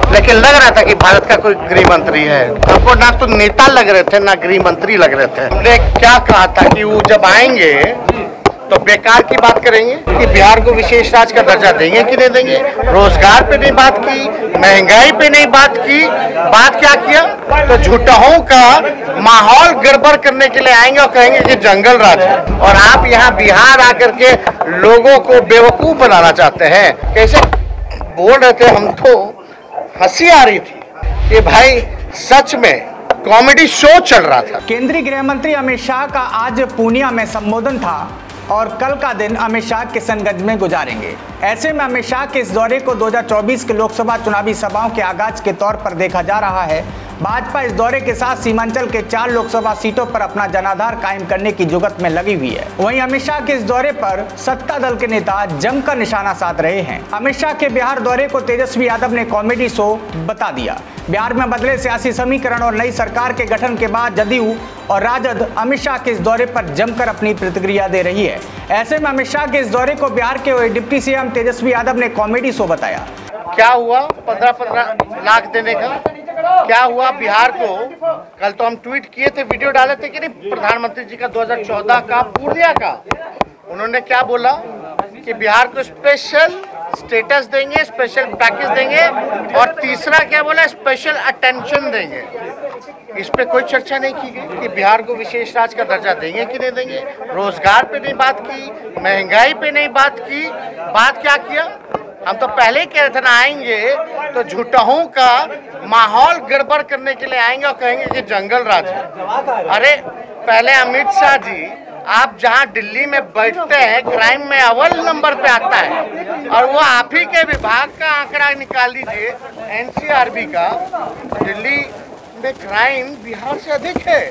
लेकिन लग रहा था कि भारत का कोई गृह मंत्री है। हमको ना तो नेता लग रहे थे ना गृह मंत्री लग रहे थे। हमने क्या कहा था कि वो जब आएंगे तो बेकार की बात करेंगे कि बिहार को विशेष राज्य का दर्जा देंगे कि नहीं देंगे, रोजगार पे नहीं बात की, महंगाई पे नहीं बात की। बात क्या किया तो झूठों का माहौल गड़बड़ करने के लिए आएंगे और कहेंगे कि जंगल राज है। और आप यहाँ बिहार आकर के लोगों को बेवकूफ बनाना चाहते हैं। कैसे बोल रहे थे, हम तो हंसी आ रही थी कि भाई सच में कॉमेडी शो चल रहा था। केंद्रीय गृह मंत्री अमित शाह का आज पूर्णिया में संबोधन था और कल का दिन अमित शाह किशनगंज में गुजारेंगे। ऐसे में अमित शाह के इस दौरे को 2024 के लोकसभा चुनावी सभाओं के आगाज के तौर पर देखा जा रहा है। भाजपा इस दौरे के साथ सीमांचल के 4 लोकसभा सीटों पर अपना जनाधार कायम करने की जुगत में लगी हुई है। वहीं अमित शाह के इस दौरे पर सत्ता दल के नेता जमकर निशाना साध रहे हैं। अमित शाह के बिहार दौरे को तेजस्वी यादव ने कॉमेडी शो बता दिया। बिहार में बदले सियासी समीकरण और नई सरकार के गठन के बाद जदयू और राजद अमित शाह के इस दौरे पर जमकर अपनी प्रतिक्रिया दे रही है। ऐसे में अमित शाह के इस दौरे को बिहार के डिप्टी सीएम तेजस्वी यादव ने कॉमेडी शो बताया। क्या हुआ 15-15 लाख देने का, क्या हुआ बिहार को? कल तो हम ट्वीट किए थे, वीडियो डाले थे कि नहीं, प्रधानमंत्री जी का 2014 का पूर्णिया का। उन्होंने क्या बोला कि बिहार को स्पेशल स्टेटस देंगे, स्पेशल पैकेज देंगे, और तीसरा क्या बोला, स्पेशल अटेंशन देंगे। इस पे कोई चर्चा नहीं की गई कि बिहार को विशेष राज्य का दर्जा देंगे कि नहीं देंगे, रोजगार पे नहीं बात की, महंगाई पे नहीं बात की। बात क्या किया, हम तो पहले ही कह रहे थे ना आएंगे तो झूठों का माहौल गड़बड़ करने के लिए आएंगे और कहेंगे कि जंगल राज है। अरे पहले अमित शाह जी, आप जहां दिल्ली में बैठते हैं क्राइम में अव्वल नंबर पे आता है, और वो आप ही के विभाग का आंकड़ा निकाल लीजिए एनसीआरबी का, दिल्ली में क्राइम बिहार से अधिक है।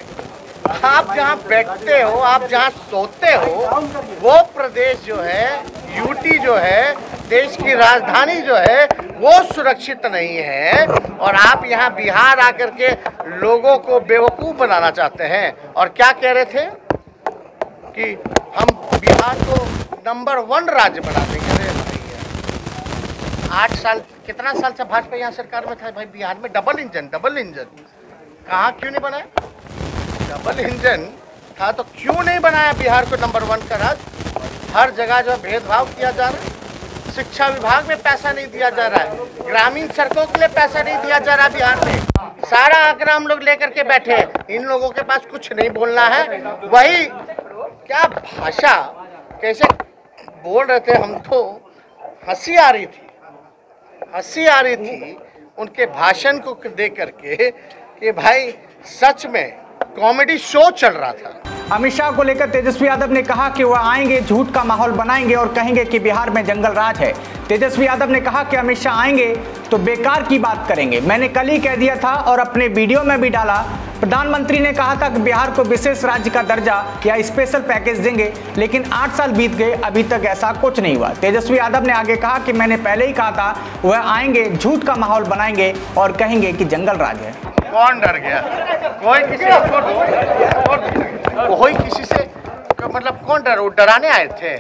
आप जहां बैठते हो, आप जहां सोते हो, वो प्रदेश जो है, यूटी जो है, देश की राजधानी जो है, वो सुरक्षित नहीं है। और आप यहाँ बिहार आकर के लोगों को बेवकूफ बनाना चाहते हैं। और क्या कह रहे थे कि हम बिहार को नंबर 1 राज्य बना देंगे। 8 साल, कितना साल से भाजपा यहाँ सरकार में था भाई, बिहार में डबल इंजन कहाँ क्यों नहीं बनाया? डबल इंजन था तो क्यों नहीं बनाया बिहार को नंबर 1 का राज्य? हर जगह जो भेदभाव किया जा रहा है, शिक्षा विभाग में पैसा नहीं दिया जा रहा है, ग्रामीण सड़कों के लिए पैसा नहीं दिया जा रहा बिहार में। सारा आंकड़ा हम लोग लेकर के बैठे हैं, इन लोगों के पास कुछ नहीं बोलना है। वही क्या भाषा, कैसे बोल रहे थे, हम तो हंसी आ रही थी उनके भाषण को देख करके कि भाई सच में कॉमेडी शो चल रहा था। अमित शाह को लेकर तेजस्वी यादव ने कहा कि वह आएंगे, झूठ का माहौल बनाएंगे और कहेंगे कि बिहार में जंगल राज है। तेजस्वी यादव ने कहा कि अमित शाह आएंगे तो बेकार की बात करेंगे। मैंने कल ही कह दिया था और अपने वीडियो में भी डाला। प्रधानमंत्री ने कहा था कि बिहार को विशेष राज्य का दर्जा या स्पेशल पैकेज देंगे, लेकिन 8 साल बीत गए, अभी तक ऐसा कुछ नहीं हुआ। तेजस्वी यादव ने आगे कहा कि मैंने पहले ही कहा था, वह आएंगे, झूठ का माहौल बनाएंगे और कहेंगे कि जंगल राज है। कौन डर गया? कोई किसी से मतलब कौन डर? वो डराने आए थे।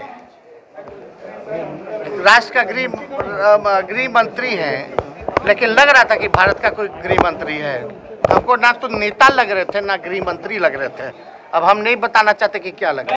राष्ट्र का गृह मंत्री हैं, लेकिन लग रहा था कि भारत का कोई गृह मंत्री है। हमको ना तो नेता लग रहे थे ना गृह मंत्री लग रहे थे। अब हम नहीं बताना चाहते कि क्या लगे।